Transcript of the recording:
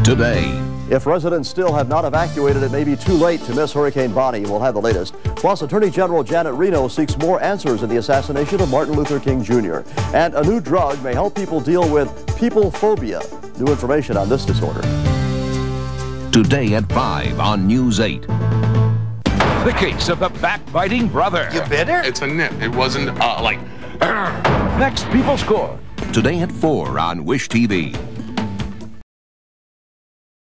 today. If residents still have not evacuated, it may be too late to miss Hurricane Bonnie. We'll have the latest. Plus, Attorney General Janet Reno seeks more answers in the assassination of Martin Luther King Jr. And a new drug may help people deal with people phobia. New information on this disorder. Today at 5 on News 8. The case of the backbiting brother. You bit her? It's a nip. It wasn't like... Next, People Score. Today at 4 on Wish TV.